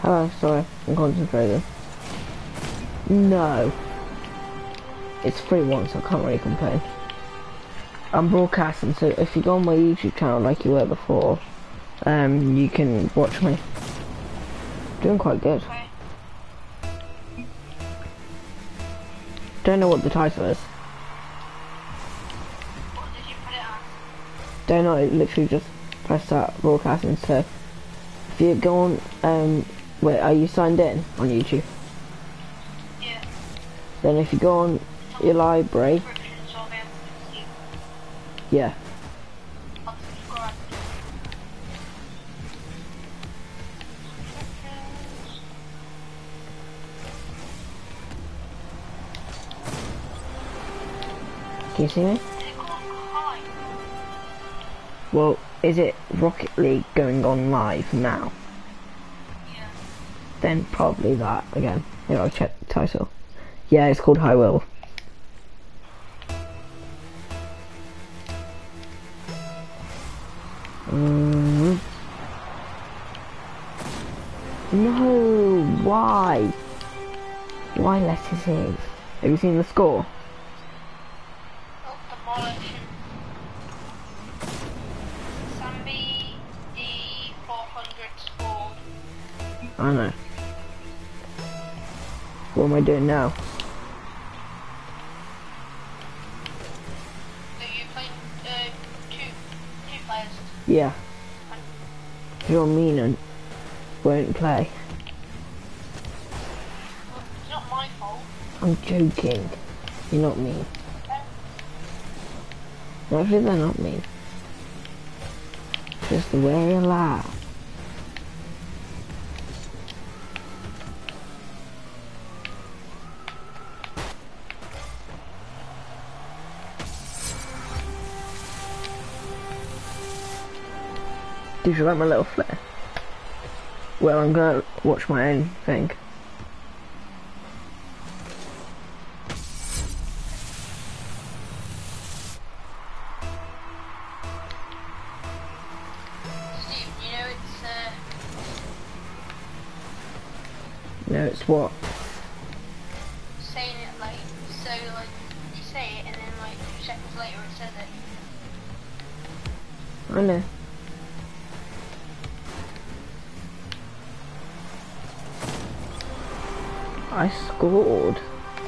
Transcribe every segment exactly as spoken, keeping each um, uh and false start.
Hello, sorry, I'm concentrating. No. It's free one, so I can't really complain. I'm broadcasting, so if you go on my YouTube channel like you were before, um, you can watch me. Doing quite good. Okay. Don't know what the title is. What did you put it on? Don't know, literally just press that broadcasting, so if you go on, um, wait, are you signed in on YouTube? Yeah. Then if you go on your library, Subscription, so I'll be able to see. yeah, I'll subscribe. can you see me? Is it called Kai? Well, is it Rocket League going on live now? Yeah. Then probably that again. Here, I'll check the title. Yeah, it's called High Will. Mm. No, why? Why let it in? Have you seen the score? Oh, demolition. Sambi D four hundred scored. I know. What am I doing now? So you played uh, two, two players. Yeah. You're mean and won't play. Well, it's not my fault. I'm joking. You're not mean. Okay? No, actually they're not mean. Just the way you laugh. Did you like my little flair? Well, I'm gonna watch my own thing. Steve, you know it's uh, No, it's what? saying it like, so like, you say it and then like two seconds later it says it. I know. I scored.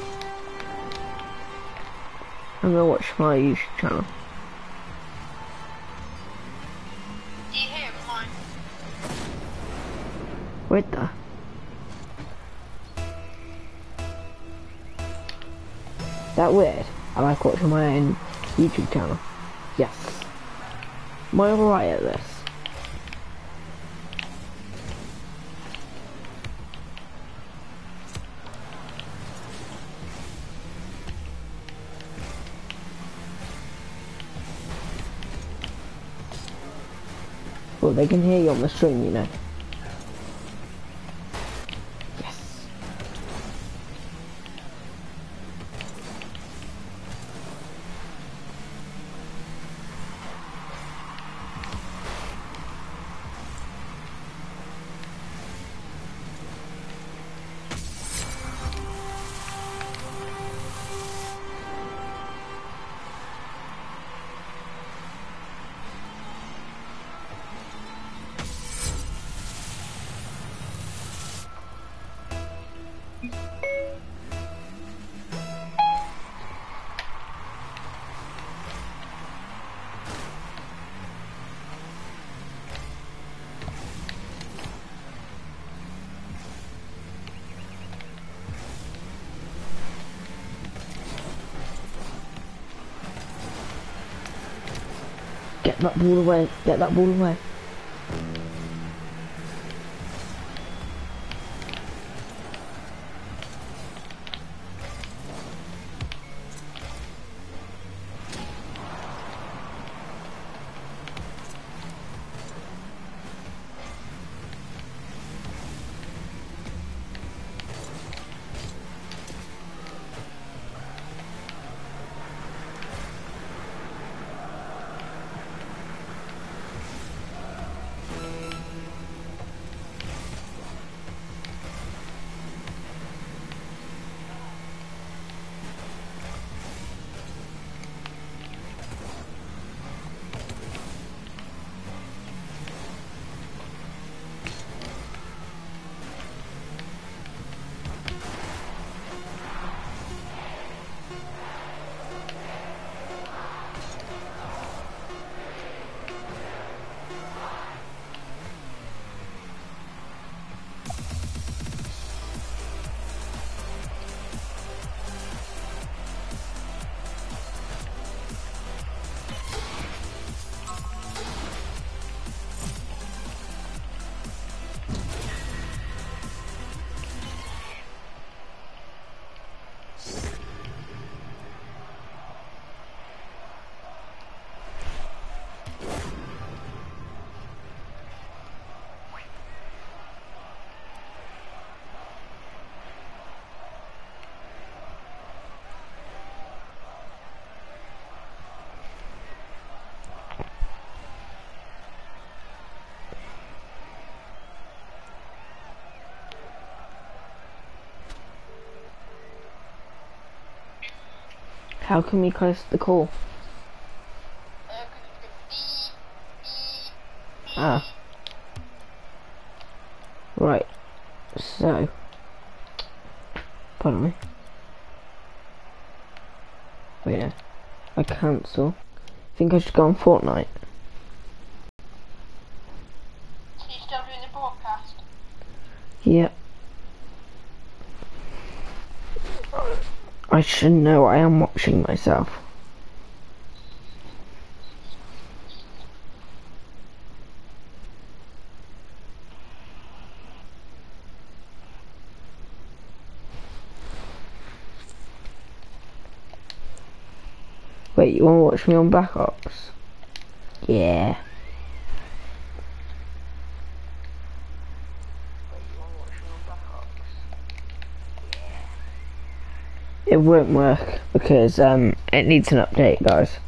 I'm gonna watch my YouTube channel. Do you hear it mine? Wait there. That weird? I like watching my own YouTube channel. Yes. Am I alright at this? Well, they can hear you on the stream, you know. Yes. Get that ball away. Get that ball away. How can we close the call? Uh, beep, beep, beep. Ah. Right. So. Pardon me. Wait, no. I cancel. I think I should go on Fortnite. So you're still doing the broadcast? Yep. I should know I am watching myself. Wait, you wanna watch me on Black Ops? Yeah. It won't work because um it needs an update, guys.